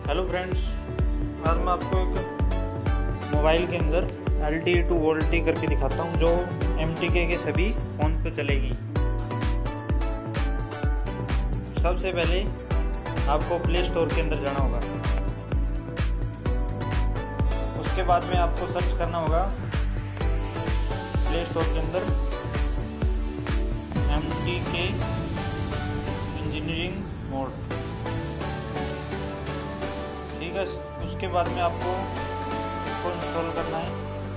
Hello friends, आज मैं आपको एक मोबाइल के अंदर LTE to VoLTE करके दिखाता हूँ जो MTK के सभी फ़ोन पे चलेगी। सबसे पहले आपको प्ले स्टोर के अंदर जाना होगा। उसके बाद में आपको सर्च करना होगा प्ले स्टोर के अंदर MTK इंजीनियरिंग मोड। ठीक है, उसके बाद में आपको इसको इंस्टॉल करना है।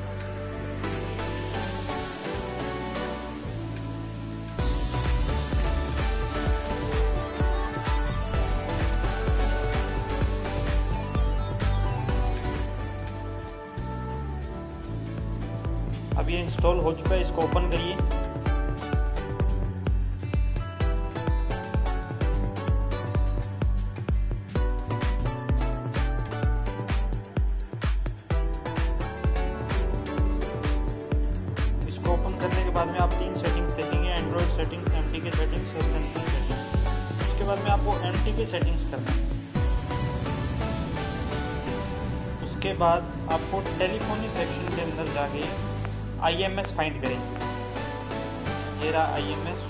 अब ये इंस्टॉल हो चुका है, इसको ओपन करिए। ओपन करने के बाद में आप 3 सेटिंग्स देखेंगे, एंड्रॉयड सेटिंग्स, MTK सेटिंग्स और सैमसंग सेटिंग्स। उसके बाद में आपको MTK सेटिंग्स करना है। उसके बाद आपको टेलीफोनी सेक्शन के अंदर जाके IMS फाइंड करें। ये रहा IMS।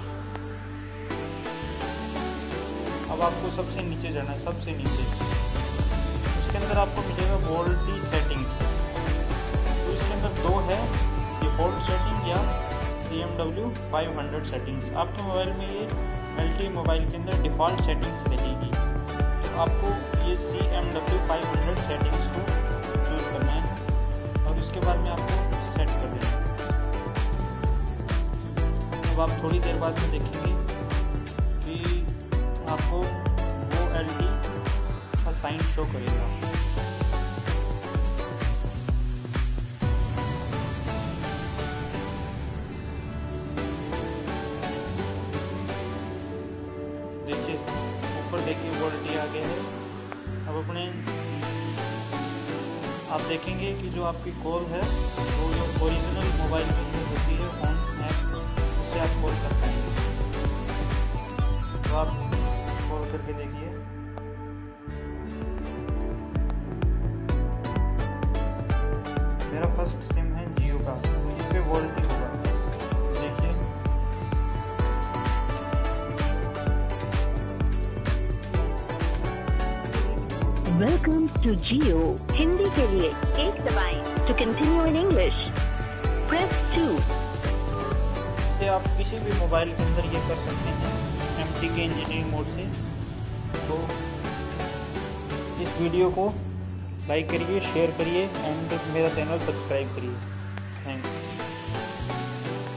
अब आपको सबसे नीचे जाना है, सबसे नीचे। उसके अंदर आपको मिलेगा VoLTE सेटिंग्स। तो इसके अंदर दो है, डिफ़ॉल्ट सेटिंग या CMW 500 सेटिंग्स। आपके मोबाइल में ये LTE मोबाइल के अंदर डिफ़ॉल्ट सेटिंग्स रहेगी। तो आपको ये CMW 500 सेटिंग्स को चूज करना है और उसके बाद में आपको सेट कर देना है। अब आप थोड़ी देर बाद में देखेंगे कि आपको वो LTE का साइन शो करेगा। देखिए ऊपर देखिए VoLTE आ गया है। अब अपने आप देखेंगे कि जो आपकी कॉल है वो जो ओरिजिनल मोबाइल में यूज होती है फोन ऐप, उससे आप कॉल कर पाएंगे। तो आप कॉल करके देखिए। मेरा फर्स्ट सिम है जियो का, इस पे VoLTE होगा। देखिए वेलकम टू जियो। हिंदी के लिए 1 दबाएं। To continue in English press 2। से आप किसी भी मोबाइल के अंदर ये कर सकते हैं MTK इंजीनियरिंग मोड से। तो इस वीडियो को लाइक करिए, शेयर करिए एंड मेरा चैनल सब्सक्राइब करिए। थैंक्स।